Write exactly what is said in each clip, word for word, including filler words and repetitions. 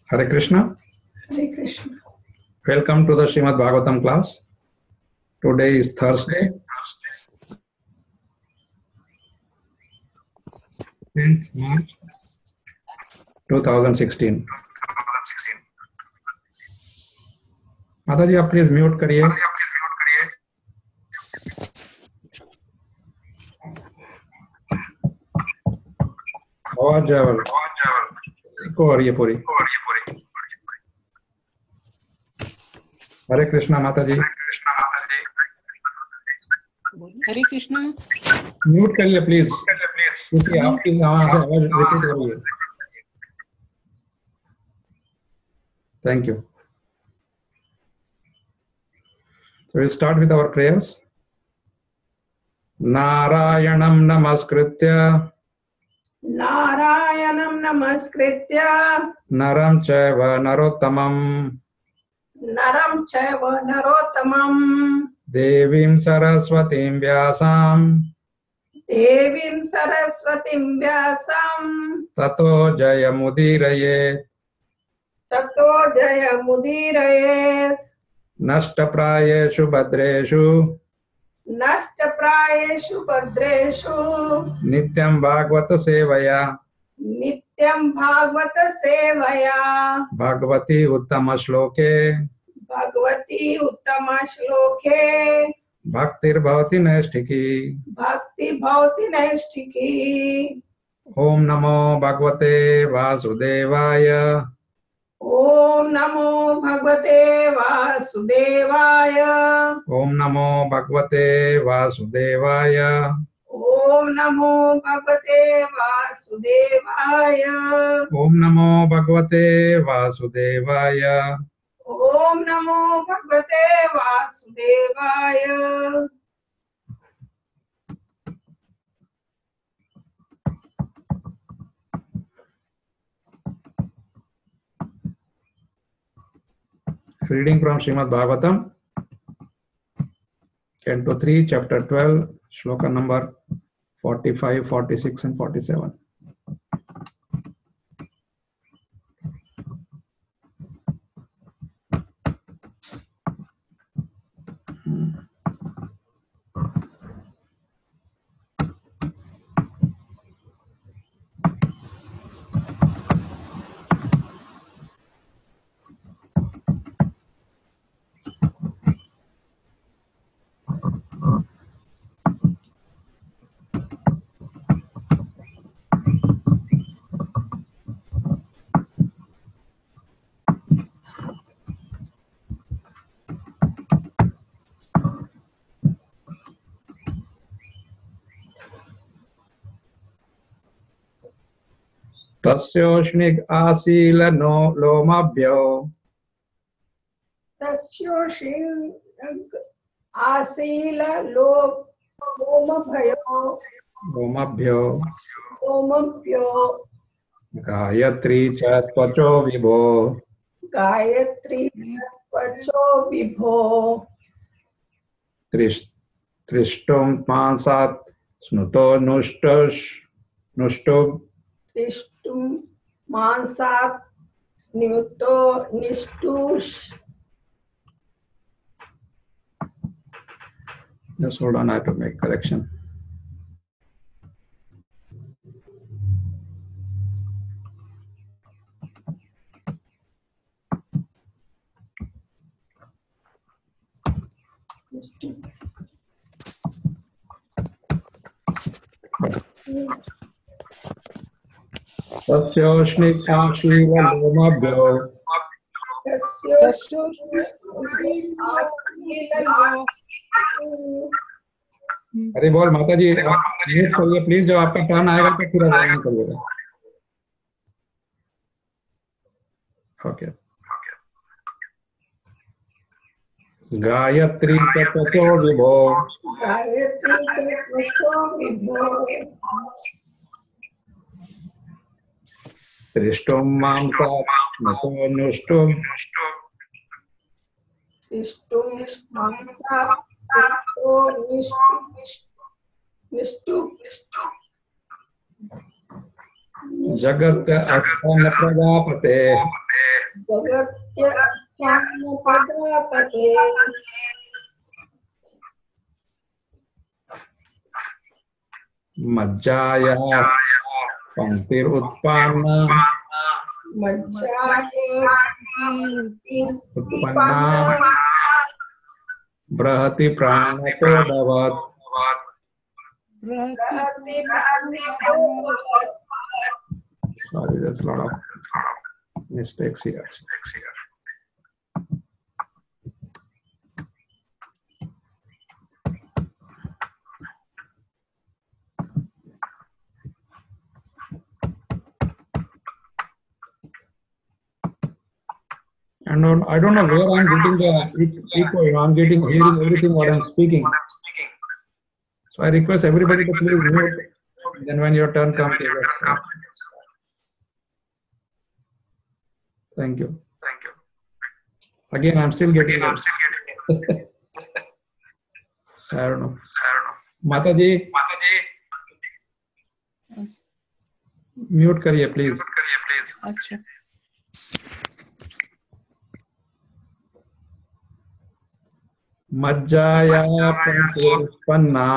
Hare Krishna. Hare Krishna. Welcome to the Srimad Bhagavatam class. Today is Thursday, tenth March twenty sixteen. माता जी आप please mute करिए. आवाज को आ रही है पूरी. हरे कृष्णा माता जी. हरे कृष्णा. म्यूट करिए प्लीज, क्योंकि आपकी आवाज रिपीट हो रही है. Thank you. So we'll start with our prayers. Narayanam namaskritya Narayanam namaskritya Naram chaiva narottamam Naram chaiva narottamam Devim saraswatim vyasam Devim saraswatim vyasam Tato jayamudiraye Tato jayamudiraye Nashtaprayeshu bhadreshu Nashtaprayeshu bhadreshu Nityam bhagavata sevaya Nityam bhagavata sevaya Bhagavati uttama shloke Bhagavati uttama shloke Bhaktir bhavati naistiki. Bhakti bhavati naistiki. Om namo bhagavate vasudevaya. Om namo bhagavate vasudevaya. Om namo bhagavate vasudevaya. Om namo bhagavate vasudevaya. Om namo bhagavate vasudevaya. Om namo bhagavate vasudevaya. Reading from Srimad Bhagavatam, Canto three, Chapter twelve, Sloka number forty-five, forty-six and forty-seven. Tasyoshnig asila no lomabhyo Tasyoshing asila lo lomabhayo lomabhyo lomabhyo Gayatri cha tvacho vibho Gayatri pacho vibho Trish Trishtum mansat snuto nushtosh nushto Trishtum mansat snuto nishtush. Just hold on, I have to make correction. Tasyoshni asila lomabhyo अरे बोल माता जी आप mute करिए please. जब आपका turn आएगा तो फिर आवाज करिएगा. ओके. गायत्री ततो विभो Gayatri pacho vibho त्रिष्टुम मां नतो नुष्टुम Trishtum mansat snuto nishtush. जगत अस्थान प्रजापते जगत्य प्रजापते मज्जाया पंक्तिरुत्पन्ना मज्जाय उत्पन्ना बृहति प्राणतो भवत्. बृहति प्राणतो भवत्. Sorry, there's a lot of mistakes here. And on, I don't know where I'm getting the echo. I'm getting hearing everything what I'm speaking. So I request everybody to please mute. Then when your turn comes, you just start. Thank you. Thank you. Again, I'm still getting. Again, I'm still getting it. I don't know. I don't know. Mataji, Mataji, mute करिए please. mute करिए please. अच्छा मज्जाया पंक्तिरुत्पन्ना.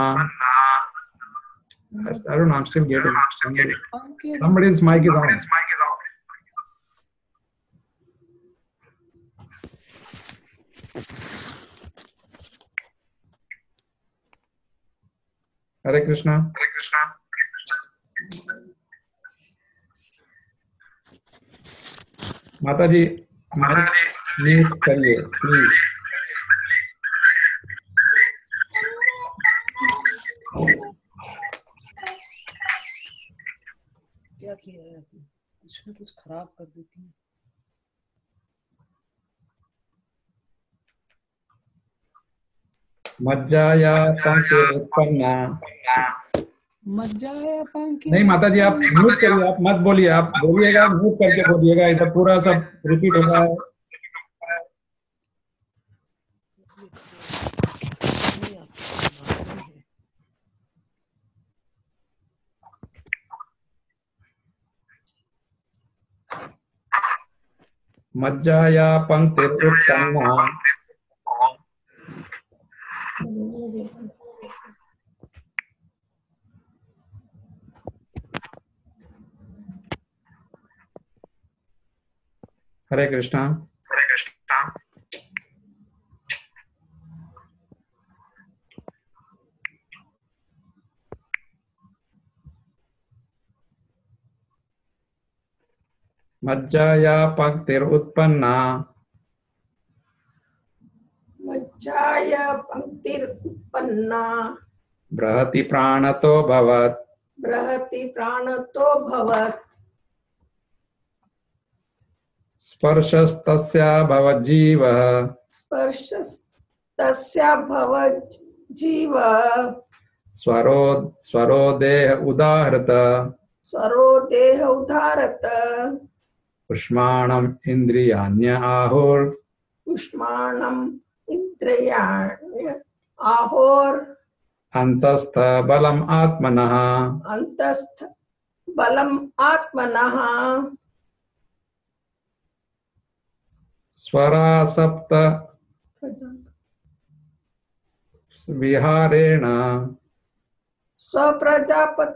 I don't know. I'm still getting. Somebody, Ankit somebody's mic is on. Somebody's mic is on. Hare Krishna. Hare Krishna. Mataji, mic mute करिए please. क्या किया है आपने? कुछ ना कुछ खराब कर देती है. मज्जाया पंक्तिरुत्पन्ना. मज्जा है पंखी. नहीं माता जी, आप म्यूट करिए, आप मत बोलिए, आप बोलिएगा म्यूट करके बोलिएगा, इधर पूरा सब रिपीट हो रहा है. मज्जाया पंक्तिरुत्पन्ना. हरे कृष्णा. Hare Krishna. मज्जाया पंक्तिरुत्पन्ना. मज्जाय पंक्तिरुत्पन्ना बृहति प्राणतो भवत्. बृहति प्राणतो भवत्. स्पर्शस्तस्या भवज्जीवः. स्पर्शस्तस्या भवत् जीव स्वरो स्वरो देह उदाहृत. स्वरो देह उदारत. पुष्माणम् इन्द्रियाण्य आहुर्. पुष्माणम् इंद्रियाण्य आहोर. अन्तस्थ बलम् आत्मनः. अंतस्थ बलम् आत्मनः. स्वरा सप्त विहारेण. स्वप्रजापत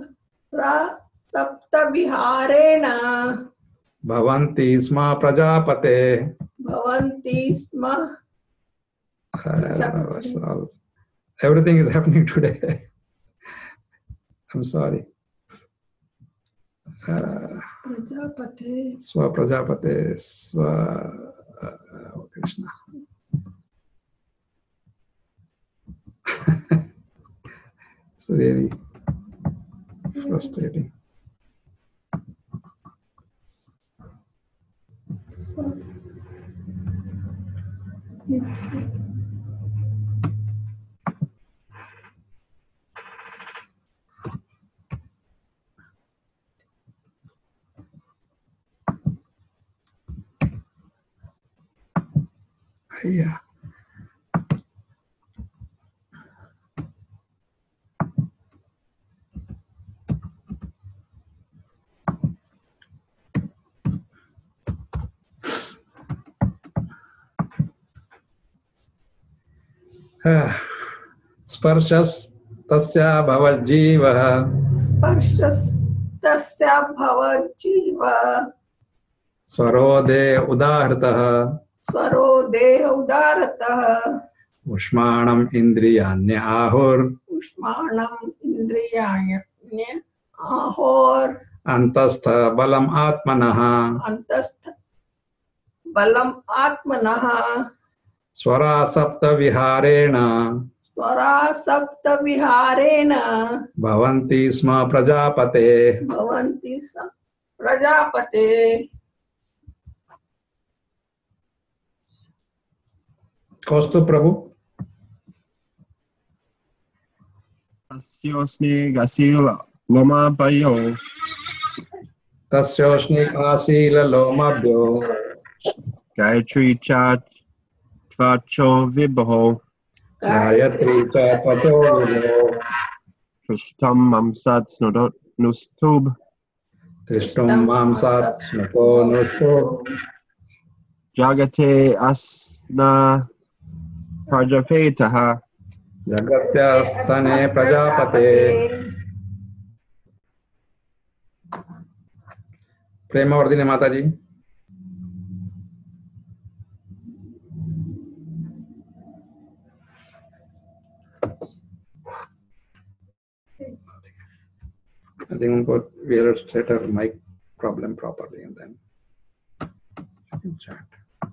सप्त विहारेण भवन्ति स्म प्रजापते. भवन्ति स्म. Everything is happening today. I'm sorry. Uh, प्रजापते Swa Prajapate, Swa oh, Krishna. It's really frustrating. Yeah. Sparshas tasya bhavajivah स्पर्शस्त्स्य भवजीव swarode udahrtah स्वरो देह उदारतः ushmanam indriyanya ahur उष्माणम् इन्द्रियाण्य Ahore antastha balam atmanah अंतस्थ बलम आत्मनः swara sapta viharena स्वरा सप्त विहारेण bhavanti sma prajapate. भवन्ति स प्रजापते. Kaustuv Prabhu. Asyosni gasil loma payo Tasyoshnik asila lomabhyo Gayatri cha tvacho vibho Gayatri cha tato vivo Trishtam mamsad snodot nustub Trishtum mamsat snato nushto Jagate asna prajapetaha Jagatya stane prajapate. Premavardhini Mataji. I think we will set our mic problem properly and then you can chat.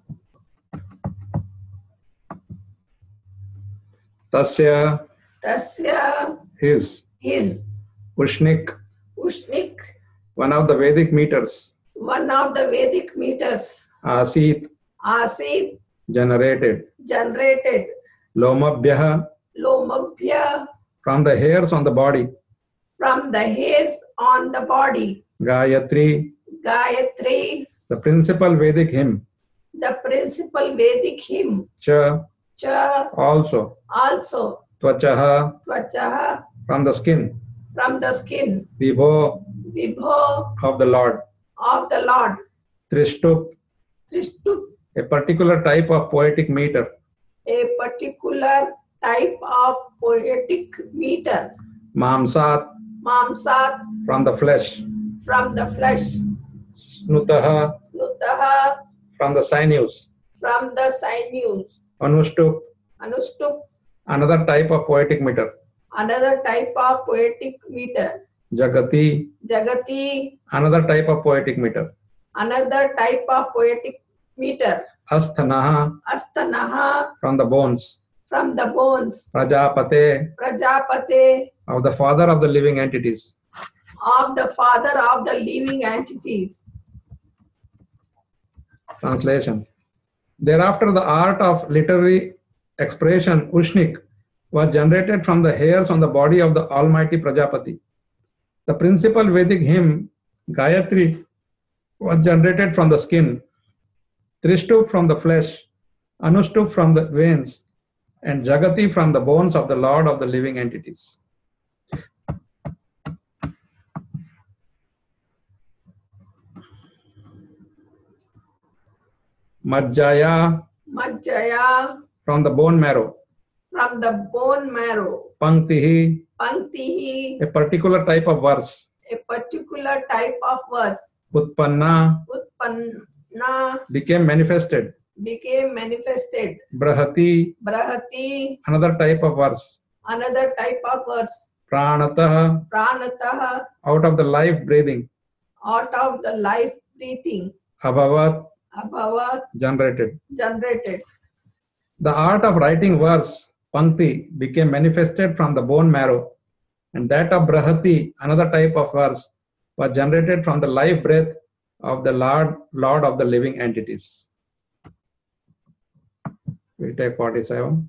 Tasya, तस्य his, his Ushnik, Ushnik one of the Vedic meters, one of the Vedic meters Asit, आसीत् generated, generated Lomabhya, lomabhya from the hairs on the body, from the hairs on the body. Gayatri, Gayatri, the principal Vedic hymn, the principal Vedic hymn. Cha, Cha, also, also Tvachaha, tvachaha, from the skin, from the skin. Vibho, Vibho, of the Lord, of the Lord. Trishtup, Trishtup, a particular type of poetic meter, a particular type of poetic meter. Mamsat, Mamsat, from the flesh, from the flesh. Snutaha, Snutaha, from the sinews, from the sinews. Anushtup, Anushtup, another type of poetic meter, another type of poetic meter. Jagati, Jagati, another type of poetic meter, another type of poetic meter. Asthanaha, Asthanaha, from the bones, from the bones. Prajapate, Prajapate, of the father of the living entities. of the father of the living entities. Translation. Thereafter, the art of literary expression, Ushnik, was generated from the hairs on the body of the Almighty Prajapati. The principal Vedic hymn, Gayatri, was generated from the skin, Trishtup from the flesh, Anushtup from the veins, and Jagati from the bones of the Lord of the living entities. Majjaya, Majjaya, from the bone marrow, from the bone marrow. Panktihi, Panktihi, a particular type of verse, a particular type of verse. Utpanna, Utpanna, became manifested, became manifested. Brahati, Brahati, another type of verse, another type of verse. Pranataha, Pranataha, out of the life breathing, out of the life breathing. Abhavat, Abhavat, generated. generated. The art of writing verse, Pankti, became manifested from the bone marrow, and that of Brahati, another type of verse, was generated from the life breath of the Lord, Lord of the living entities. We'll take forty-seven.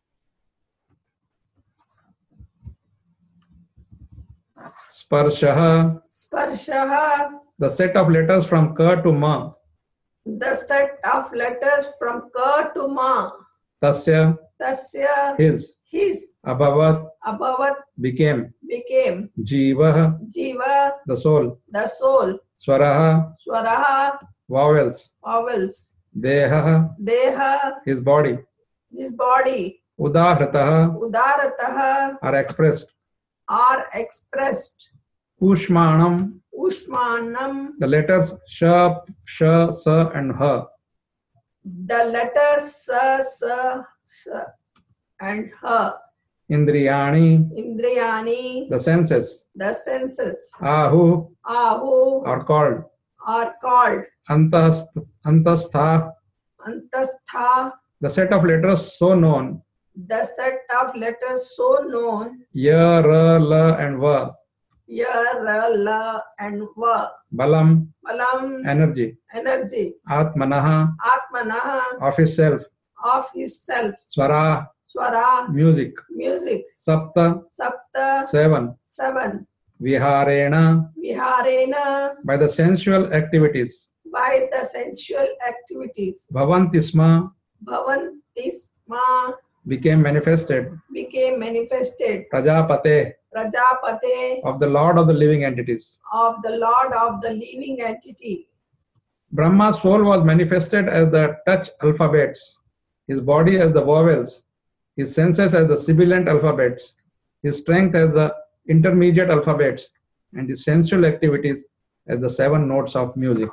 Sparshaha, Sparshaha, the set of letters from Ka to Ma. the set of letters from Ka to Ma. Tasya, Tasya, his. his. Abhavat, Abhavat, became. became. Jiva, Jiva, the soul. the soul. Swaraha, Swaraha, vowels. vowels. Deha, Deha, his body. his body. Udahrataha Udaratah are expressed. are expressed. Ushmanam, Ushmanam, the letters Sh, Sh, Sa and Ha. the letters Sa, Sa, Sa and Ha. Indriyani, Indriyani, the senses. the senses. Ahu Ahu are called. are called. Antast, Antastha, Antastha, the set of letters so known. the set of letters so known. Ya, Ra, La and Va. Ya, Ra, La and Va. Balam, Balam, energy. energy. Atmanaha, Atmanaha, of his self. of his self. Swara, Swara, music. music. Sapta, Sapta, seven. seven. Viharena, Viharena, by the sensual activities. by the sensual activities. Bhavantisma, Bhavantisma, became manifested. became manifested. Prajapate, Prajapate, of the Lord of the living entities. of the Lord of the living entity. Brahma's soul was manifested as the touch alphabets, his body as the vowels, his senses as the sibilant alphabets, his strength as the intermediate alphabets, and his sensual activities as the seven notes of music.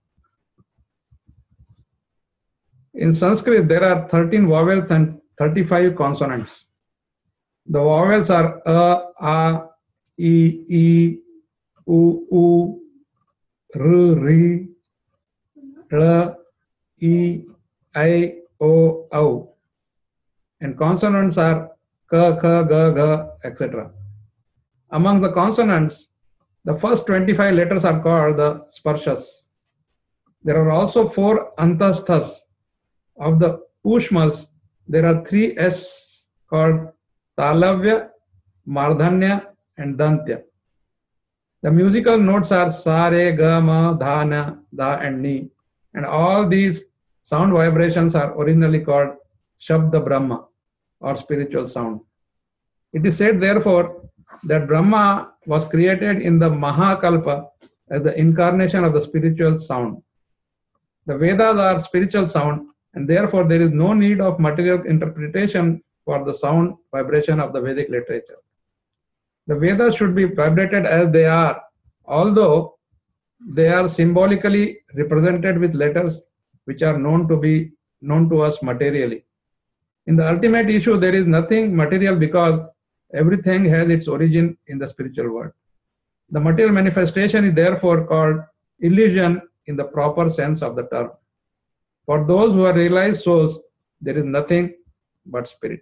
In Sanskrit, there are thirteen vowels and thirty-five consonants. The vowels are A, A, I, I, U, U, R, R, L, E, I, O, O. And consonants are K, K, G, G, et cetera. Among the consonants, the first twenty-five letters are called the sparshas. There are also four antasthas. Of the ushmas, there are three S called talavya, mardhanya, and dantya. The musical notes are sa, re, ga, ma, dha, na, da, and ni. And all these sound vibrations are originally called Shabda Brahma, or spiritual sound. It is said, therefore, that Brahma was created in the Mahakalpa as the incarnation of the spiritual sound. The Vedas are spiritual sound, and therefore there is no need of material interpretation for the sound vibration of the Vedic literature. The Vedas should be vibrated as they are, although they are symbolically represented with letters which are known to be known to us materially. In the ultimate issue, there is nothing material because everything has its origin in the spiritual world. The material manifestation is therefore called illusion in the proper sense of the term. For those who are realized souls, there is nothing but spirit.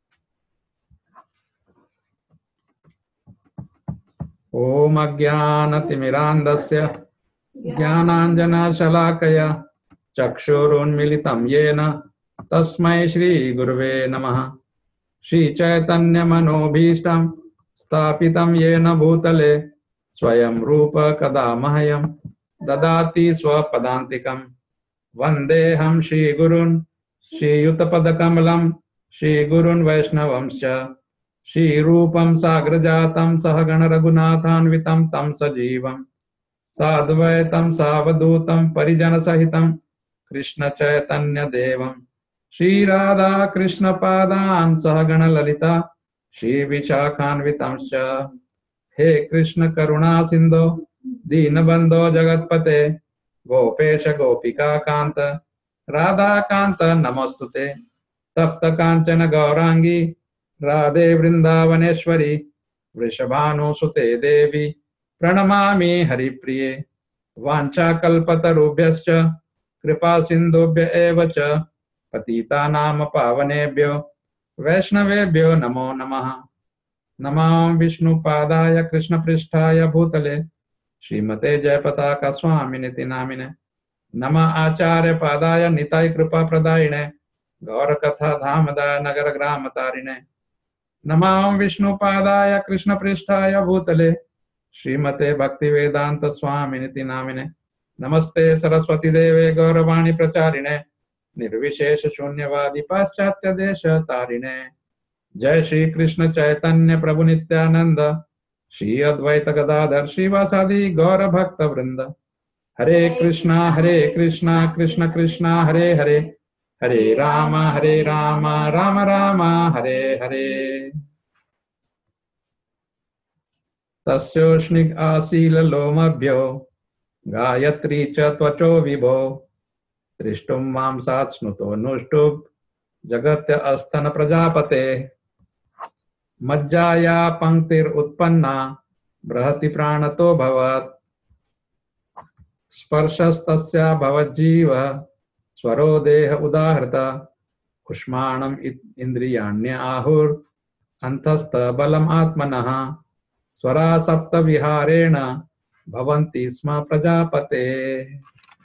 Om Ajnanatimirandasya Jnananjana Shalakaya Chakshurunmilitam Yena Tasmai Shri Gurve Namaha Shri Chaitanya Manobhishtam Stapitam Yena Bhutale Swayam Rupa Kadamahayam Dadati Swapadantikam Vandeham Shri Gurun Shri Yutapadakamalam Shri Gurun Vaishnavamscha Shri Rupam Sagrajatam Sahagana Raghunathanvitam Tam Sajivam Sadvaitam Savadutam Parijana Sahitam Krishna Chaitanya Devam Shri Radha Krishna Padan Sahagana Lalita Shri Vishakhanvitamscha He Krishna Karuna Sindho Dinabandho Jagatpate Gopesha Gopika Kanta Radha Kanta Namostute Tapta Kanchana Gaurangi Radhe Vrindavaneshwari Vrishabhanu Sute Devi Pranamami Haripriye Vancha Kalpatarubhyascha Kripa Sindhubhya Evacha Patita Nama Pavanebhyo Vaishnavebhyo Namo Namaha Namam Vishnu Padaya Krishna Pristhaya Bhutale Srimate Jayapataka Swaminiti Namine Nama Acharya Padaya Nitai Kripa Pradayine Gaurakatha Dhamada Nagara Gramatarine Namam Vishnu Padaya Krishna Pristhaya Bhutale Srimate Bhakti Vedanta Swaminiti Namine Namaste Saraswati Deve Gauravani Pracharine Nirvishesha Shunyavadi Paschatya Desha Tarine Jai Shri Krishna Chaitanya Prabhu Nityananda Shri Advaita Gadadhar Shivasadi Gaura Bhakta Vrinda Hare Krishna Hare Krishna Krishna Krishna Hare Hare Hare Rama, Hare Rama, Rama Rama, Hare Hare. Tasyoshnik asila lomabhyo, Gayatri cha tvacho vibho, Trishtum mamsat snuto nushtub, Jagatya asthana prajapate, Majjaya panktir utpanna, Brahati pranato bhavat, Sparshastasya bhavajjiva, Swaro deha udahrita, Ushmanam indriyanya ahur, Anthastha balam atmanaha, Swara sapta viharena, Bhavanti sma prajapate.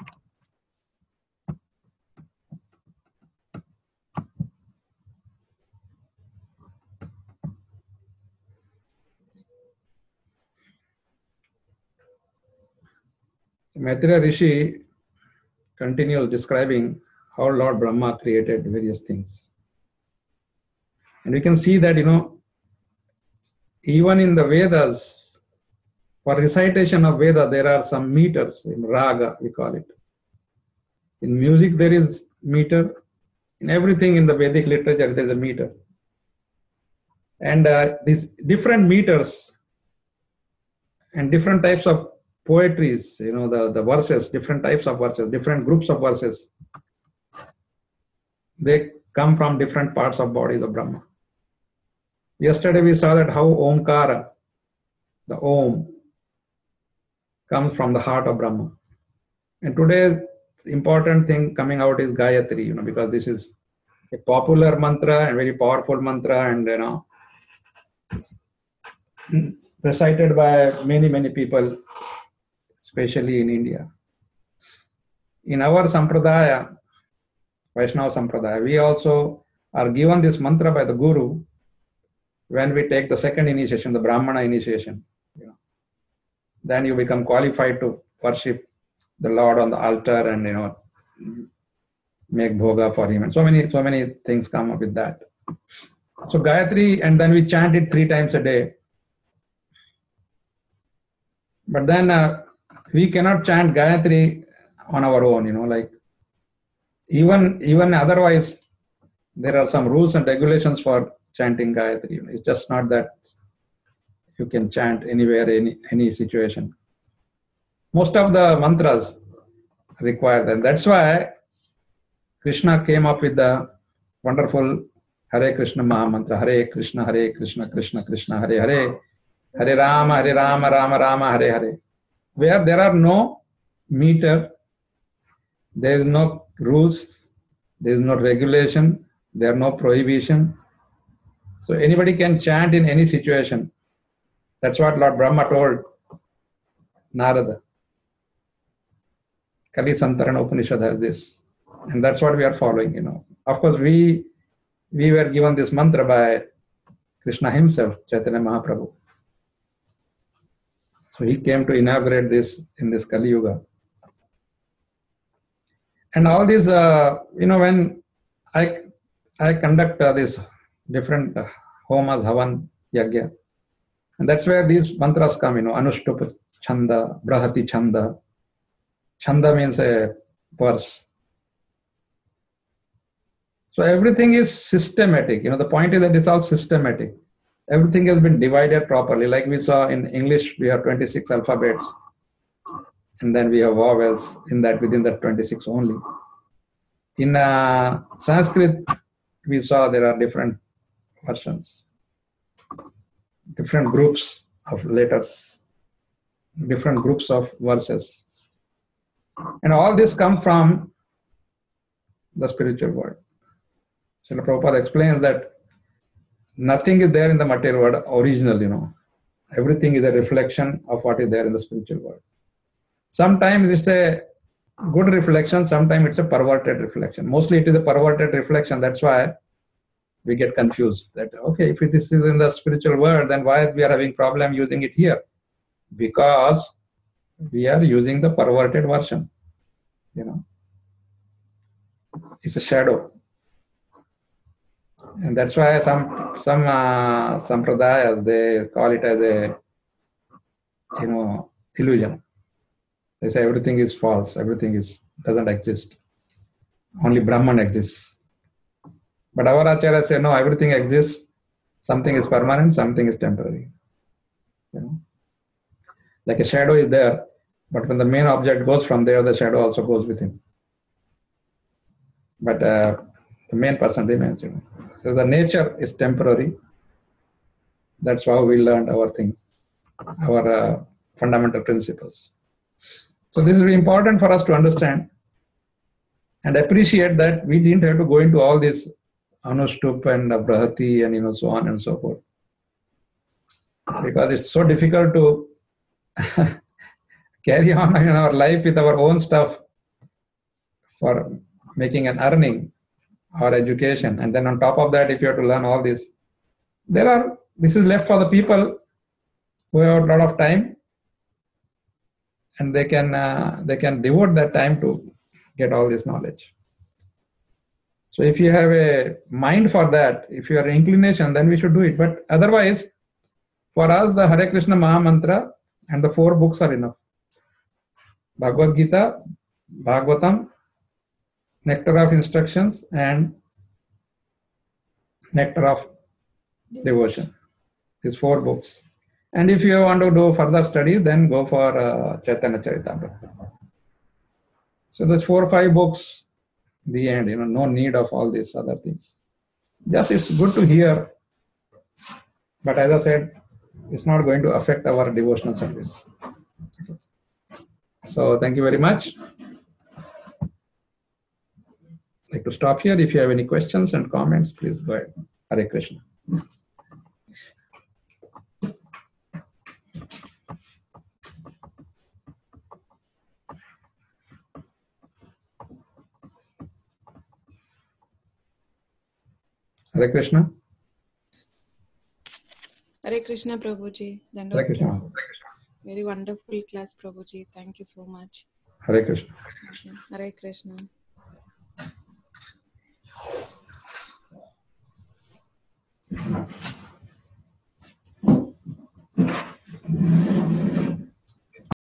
Maitreya Rishi continues describing how Lord Brahma created various things. And we can see that, you know, even in the Vedas, for recitation of Veda, there are some meters, in raga, we call it. In music, there is meter. In everything in the Vedic literature, there is a meter. And uh, these different meters and different types of poetries, you know, the, the verses, different types of verses, different groups of verses, they come from different parts of bodies of Brahma. Yesterday we saw that how Omkara, the Om, comes from the heart of Brahma. And today's important thing coming out is Gayatri, you know, because this is a popular mantra and very powerful mantra, and, you know, recited by many, many people, especially in India. In our Sampradaya, Vaishnava Sampradaya, we also are given this mantra by the Guru when we take the second initiation, the Brahmana initiation. You know, then you become qualified to worship the Lord on the altar and, you know, make bhoga for him. And so many, so many things come up with that. So Gayatri, and then we chant it three times a day. But then uh, we cannot chant Gayatri on our own, you know, like even, even otherwise, there are some rules and regulations for chanting Gayatri. It's just not that you can chant anywhere, any, any situation. Most of the mantras require that. That's why Krishna came up with the wonderful Hare Krishna Maha Mantra, Hare Krishna, Hare Krishna, Krishna Krishna, Hare Hare, Hare Rama, Hare Rama, Rama Rama, Hare Hare, where there are no meter, there is no rules, there is no regulation, there are no prohibition. So anybody can chant in any situation. That's what Lord Brahma told Narada. Kali Santarana Upanishad has this. And that's what we are following, you know. Of course, we we were given this mantra by Krishna himself, Chaitanya Mahaprabhu. So he came to inaugurate this in this Kali Yuga. And all these, uh, you know, when I I conduct uh, this different uh, homas, havan, yagya, and that's where these mantras come, you know, Anushtupa Chanda, Brahati Chanda. Chanda means a verse. So everything is systematic. You know, the point is that it's all systematic. Everything has been divided properly. Like we saw in English, we have twenty-six alphabets. And then we have vowels in that, within that twenty-six only. In uh, Sanskrit, we saw there are different versions, different groups of letters, different groups of verses. And all this comes from the spiritual world. Srila Prabhupada explains that nothing is there in the material world original, you know. Everything is a reflection of what is there in the spiritual world. Sometimes it's a good reflection, sometimes it's a perverted reflection. Mostly it is a perverted reflection. That's why we get confused. That, okay, if this is in the spiritual world, then why we are having problem using it here? Because we are using the perverted version, you know. It's a shadow. And that's why some some uh, sampradayas, they call it as a, you know, illusion. They say everything is false, everything is doesn't exist. only Brahman exists. But our Acharya say, no, everything exists. Something is permanent, something is temporary. You know? Like a shadow is there, but when the main object goes from there, the shadow also goes with him. But uh, the main person remains. You know? So the nature is temporary. That's how we learned our things, our uh, fundamental principles. So this is very important for us to understand and appreciate that we didn't have to go into all this Anushtup and Brahati and you know so on and so forth. Because it's so difficult to carry on in our life with our own stuff for making an earning or education. And then on top of that, if you have to learn all this, there are, this is left for the people who have a lot of time and they can, uh, they can devote that time to get all this knowledge. So if you have a mind for that, if you have an inclination, then we should do it. But otherwise, for us, the Hare Krishna Maha Mantra and the four books are enough. Bhagavad Gita, Bhagavatam, Nectar of Instructions, and Nectar of Devotion. These four books. And if you want to do further study, then go for uh, Chaitanya Charitamrita. So those four or five books, the end, you know, no need of all these other things. Just it's good to hear, but as I said, it's not going to affect our devotional service. So thank you very much. I'd like to stop here. If you have any questions and comments, please go ahead. Hare Krishna. Hare Krishna. Hare Krishna, Prabhuji. Hare Krishna. Very wonderful class, Prabhuji. Thank you so much. Hare Krishna. Hare Krishna.